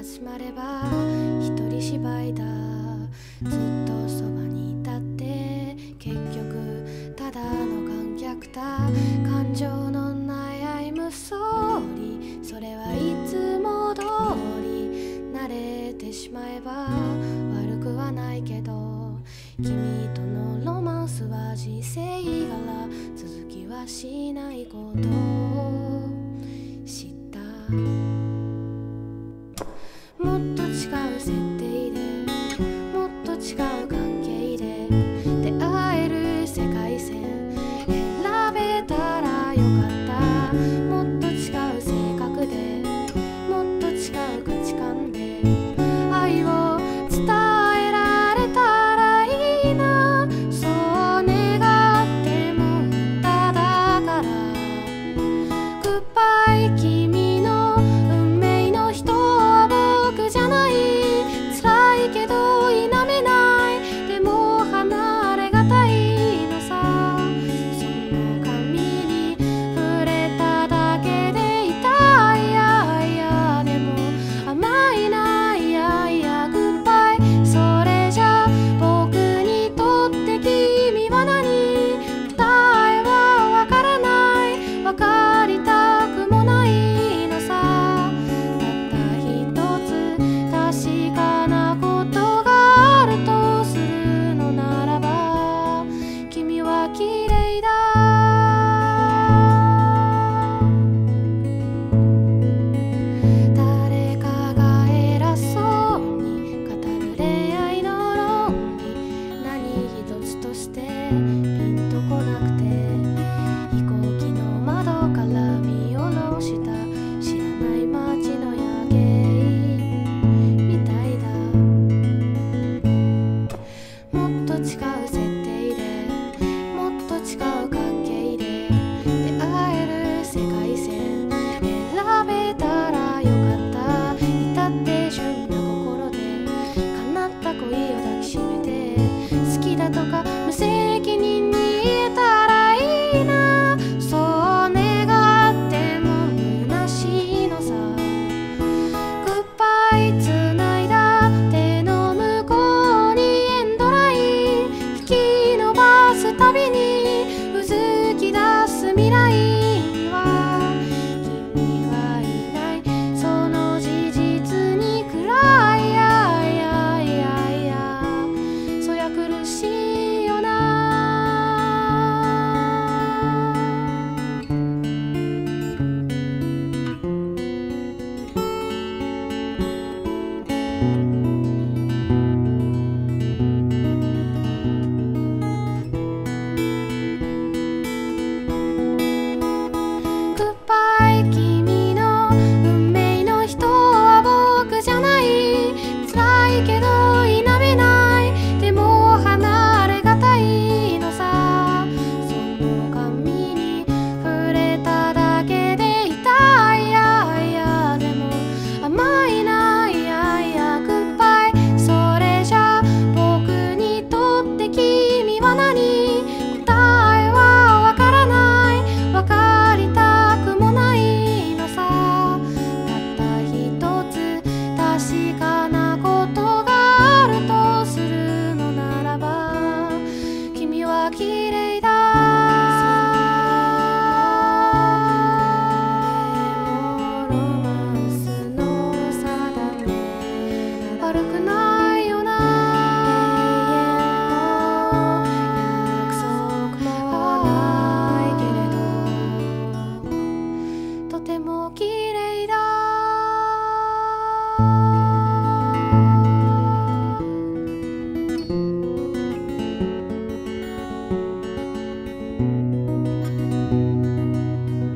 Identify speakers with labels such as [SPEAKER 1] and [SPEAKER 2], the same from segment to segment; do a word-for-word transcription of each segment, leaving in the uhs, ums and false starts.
[SPEAKER 1] 始まれば一人芝居だ。ずっとそばにいたって結局ただの観客だ。感情のないアイムソーリー、それはいつも通り。慣れてしまえば悪くはないけど、君とのロマンスは人生柄、続きはしないことを知った。もっと違う設定で、もっと違う関係で出会える世界線選べたらよかった。もっと違う性格で、もっと違う価値観で愛を伝えられたらいいな。そう願ってもただから。グッバイ君の運命の人は僕じゃない。辛いけど否めない。でも離れがたいのさ。その髪に触れただけで痛い。いやいやでも甘いな。いやいやグッバイ。それじゃ僕にとって君は何。答えはわからない。わかりたくもないのさ。たった一つ確かなことがあるとするのならば、君は綺麗だ。誰かが偉そうに語る恋愛の論理、何一つとしてピンとこなくて、飛行機の窓から見下ろした知らない街の夜景みたいだ。もっと違う設定で、もっと違う関係で出会える世界線選べたらよかった。至って純な心で叶った恋を抱きしめて、好きだとか無責任に言えたらいいな。そう願っても虚しいのさ。グッバイ繋いだ手の向こうにエンドライン、引き伸ばすたびにうずき出す未来には君はいない。その事実に暗い。いやいやいやいやそりゃ苦しいよな。グッバイ君の運命の人は僕じゃない。辛いけど否めない。でも離れがたいのさ。その髪に触れただけで痛い。いやいやでも甘いな。いやいやグッバイ。それじゃ僕にとって君は何。答えはわからない。わかりたくもないのさ。たった一つ確かなことがあるとするのならば、君は綺麗だ。これもロマンスの定め。悪くないよな。約束もないけれど、とても綺麗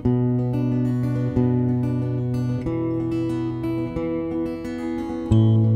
[SPEAKER 1] だ。「